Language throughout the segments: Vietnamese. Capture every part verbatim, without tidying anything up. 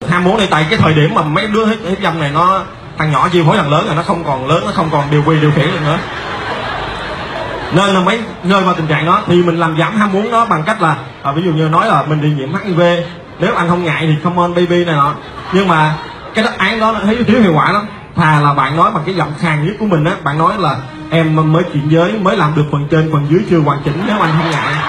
ham muốn này, tại cái thời điểm mà mấy đứa hiếp dâm này nó, thằng nhỏ chi phối thằng lớn rồi, nó không còn lớn, nó không còn điều quy điều khiển được nữa, nên là mấy rơi vào tình trạng đó. Thì mình làm giảm ham muốn đó bằng cách là à, ví dụ như nói là mình bị nhiễm hát i vê, nếu anh không ngại thì come on baby này nọ, nhưng mà cái đáp án đó nó thấy thiếu hiệu quả lắm. Thà là bạn nói bằng cái giọng khàn nhất của mình á, bạn nói là em mới chuyển giới, mới làm được phần trên, phần dưới chưa hoàn chỉnh, nếu anh không ngại.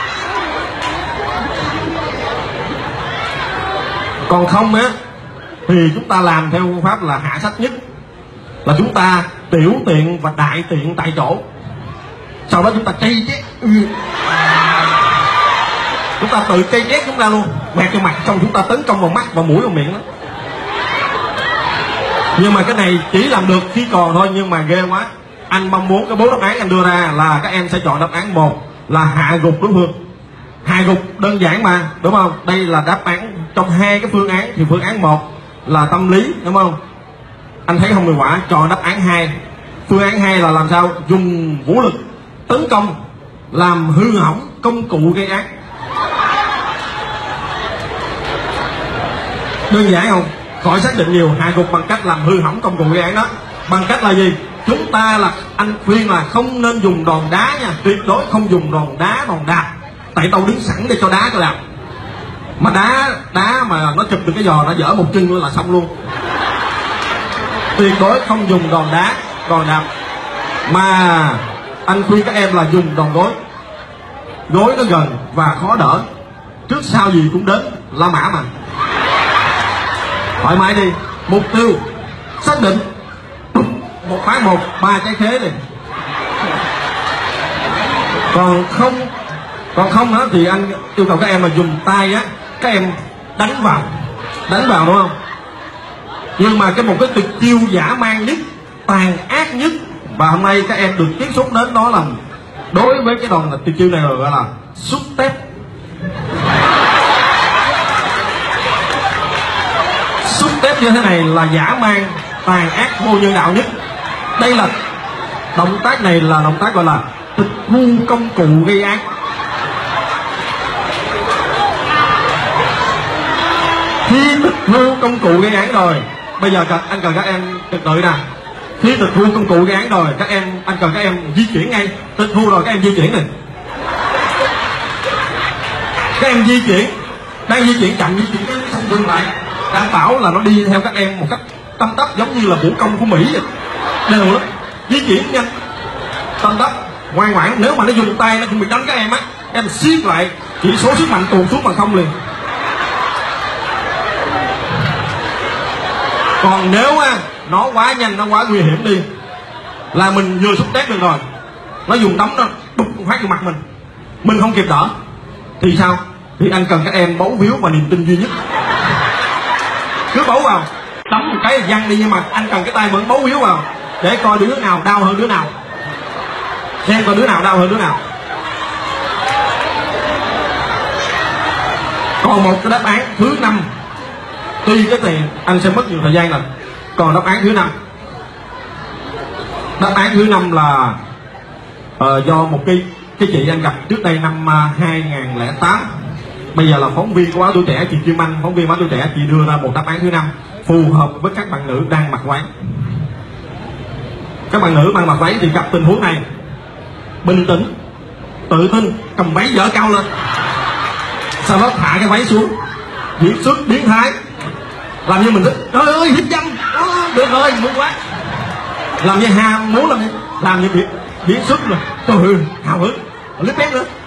Còn không á thì chúng ta làm theo phương pháp là hạ sách nhất, là chúng ta tiểu tiện và đại tiện tại chỗ, sau đó chúng ta chay chét, chúng ta tự chay chét chúng ta luôn, quẹt cho mặt, xong chúng ta tấn công vào mắt, vào mũi, vào miệng đó. Nhưng mà cái này chỉ làm được khi còn thôi, nhưng mà ghê quá. Anh mong muốn cái bốn đáp án anh đưa ra là các em sẽ chọn đáp án một là hạ gục đối phương. Hạ gục đơn giản mà, đúng không? Đây là đáp án trong hai cái phương án, thì phương án một là tâm lý, đúng không? Anh thấy không hiệu quả, chọn đáp án hai. Phương án hai là làm sao? Dùng vũ lực tấn công, làm hư hỏng công cụ gây án. Đơn giản không? Khỏi xác định nhiều. Hạ gục bằng cách làm hư hỏng công cụ gây án đó. Bằng cách là gì? Chúng ta là, anh khuyên là không nên dùng đòn đá nha, tuyệt đối không dùng đòn đá, đòn đạp, tại tao đứng sẵn để cho đá cho đạp. Mà đá đá mà nó chụp được cái giò, nó dở một chân nữa là xong luôn. Tuyệt đối không dùng đòn đá, đòn đạp, mà anh khuyên các em là dùng đòn gối. Gối nó gần và khó đỡ, trước sau gì cũng đến, La Mã mà. Thoải mái đi. Mục tiêu xác định, một phá một, ba cái khế này. Còn không còn không đó thì anh yêu cầu các em là dùng tay á, các em đánh vào, đánh vào, đúng không? Nhưng mà cái một cái tuyệt chiêu dã man nhất, tàn ác nhất, và hôm nay các em được tiếp xúc đến đó là, đối với cái đòn là tuyệt chiêu này gọi là xúc tép. Xúc tép như thế này là dã man, tàn ác, vô nhân đạo nhất. Đây là động tác này là động tác gọi là tịch thu công cụ gây án. Khi tịch thu công cụ gây án rồi, bây giờ anh cần các em trật tự nè. Khi tịch thu công cụ gây án rồi, các em anh cần các em di chuyển ngay. Tịch thu rồi các em di chuyển này. Các em di chuyển, đang di chuyển chậm, di chuyển xong dừng lại, đảm bảo là nó đi theo các em một cách tâm tấp, giống như là vũ công của Mỹ vậy. Đều lắm, di chuyển nhanh, tâm tấp, ngoan ngoãn. Nếu mà nó dùng tay nó chuẩn bị đánh các em á, em siết lại, chỉ số sức mạnh tuồn xuống bằng không liền. Còn nếu á nó quá nhanh, nó quá nguy hiểm đi, là mình vừa xúc tép được rồi, nó dùng đấm nó đục phát vào mặt mình, mình không kịp đỡ, thì sao? Thì anh cần các em bấu víu và niềm tin duy nhất. Cứ bấu vào, đấm một cái văng đi, nhưng mà anh cần cái tay vẫn bấu víu vào, để coi đứa nào đau hơn đứa nào, xem coi đứa nào đau hơn đứa nào. Còn một cái đáp án thứ năm, tuy cái tiền anh sẽ mất nhiều thời gian rồi. Còn đáp án thứ năm, đáp án thứ năm là uh, do một cái cái chị anh gặp trước đây năm uh, hai nghìn lẻ tám, bây giờ là phóng viên của báo Tuổi Trẻ, chị Kim Anh, phóng viên báo Tuổi Trẻ, chị đưa ra một đáp án thứ năm phù hợp với các bạn nữ đang mặc váy. Các bạn nữ đang mặc váy thì gặp tình huống này, bình tĩnh, tự tin, cầm váy dở cao lên, sau đó thả cái váy xuống, diễn xuất biến thái, làm như mình thích, trời ơi hiếp dâm, được rồi, muốn quá, làm như ham muốn, làm như làm như biến biến xuất rồi, trời ơi hào hứng, lít bét nữa.